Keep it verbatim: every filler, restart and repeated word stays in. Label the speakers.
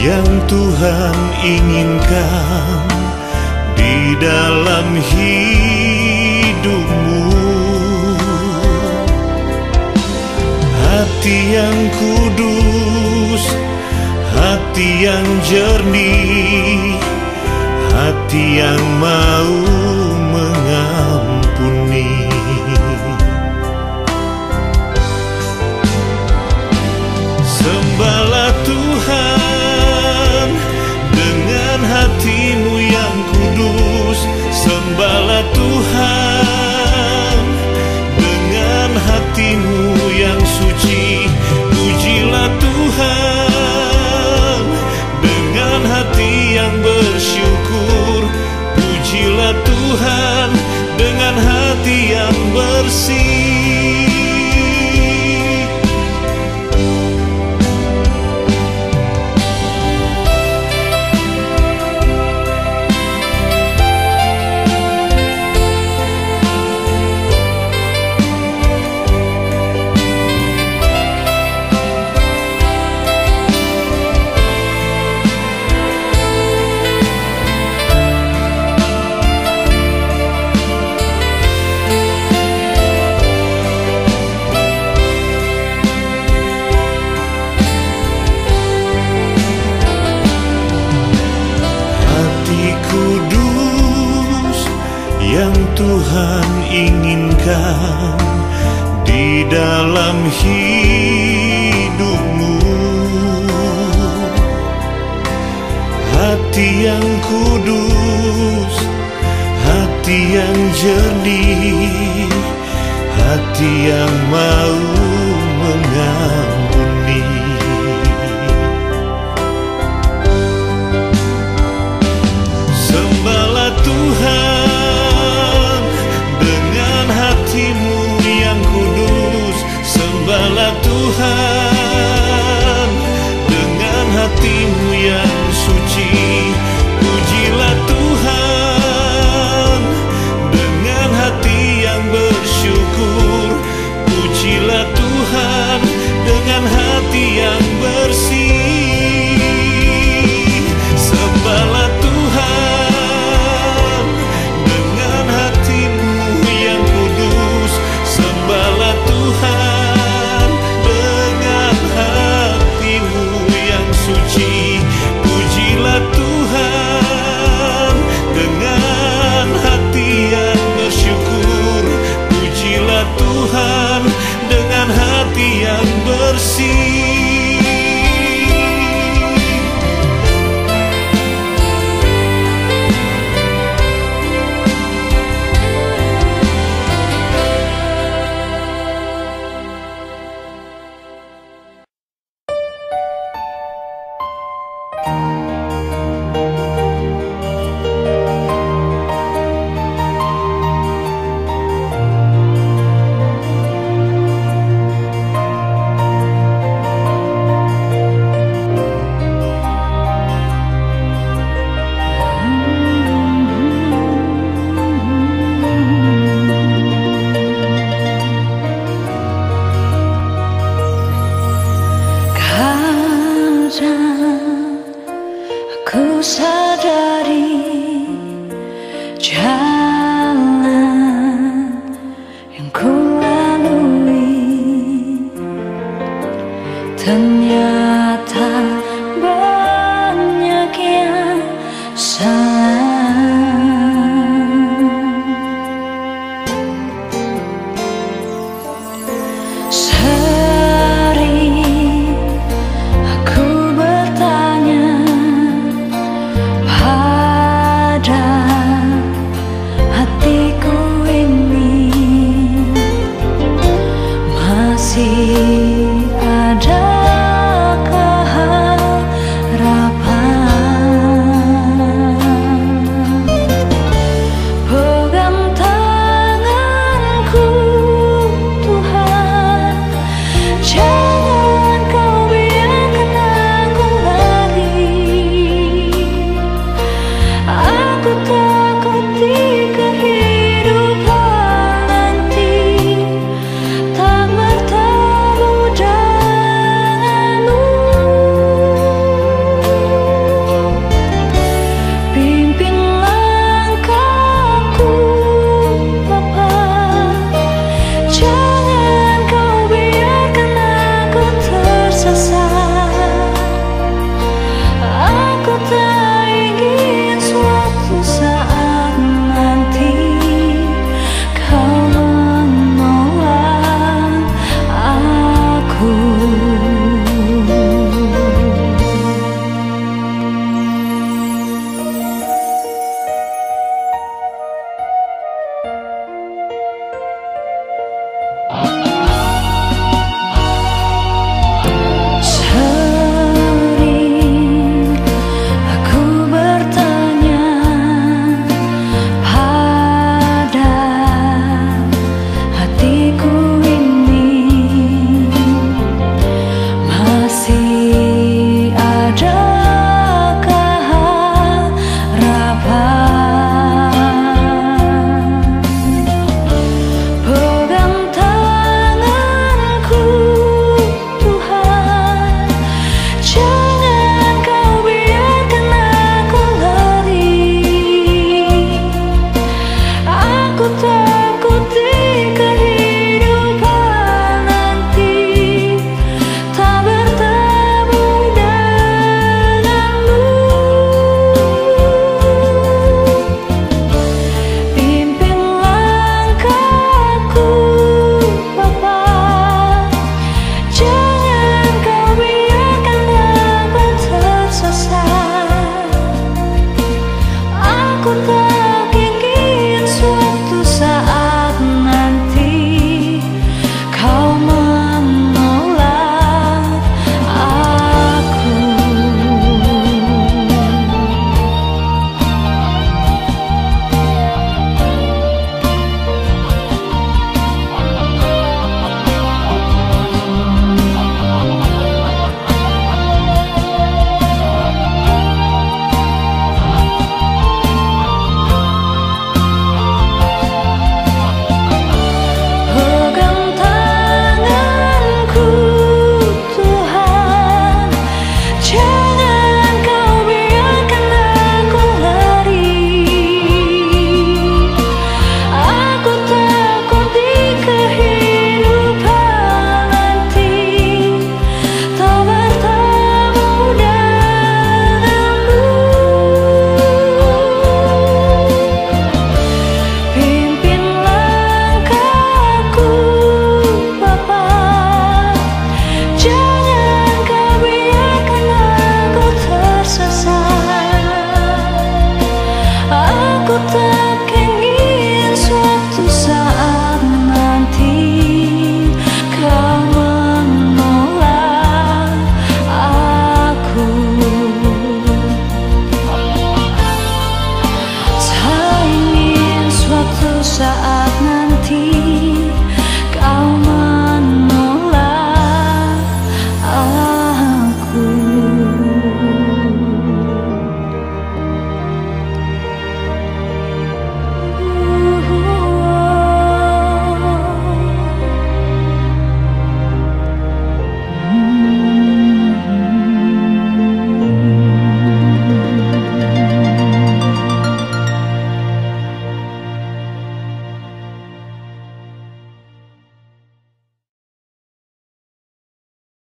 Speaker 1: yang Tuhan inginkan di dalam hidupmu. Hati yang kudus, hati yang jernih, hati yang mau mengampuni. Sembahlah Tuhan dengan hatimu yang kudus. Sembahlah Tuhan dengan hatimu yang suci. Pujilah Tuhan dengan hati yang bersyukur. Pujilah Tuhan dengan hati yang bersih. Yang Tuhan inginkan di dalam hidupmu. Hati yang kudus, hati yang jernih, hati yang mau mengampuni. Sembahlah Tuhan yang kudus. Sembahlah Tuhan dengan hatimu yang suci. Pujilah Tuhan dengan hati yang bersyukur. Pujilah Tuhan dengan hati yang bersih. Sembahlah Tuhan dengan hatimu yang kudus. Sembahlah Tuhan dengan hatimu yang suci. Pujilah Tuhan dengan hati yang bersyukur. Pujilah Tuhan dengan hati yang bersih.
Speaker 2: Hatiku ini masih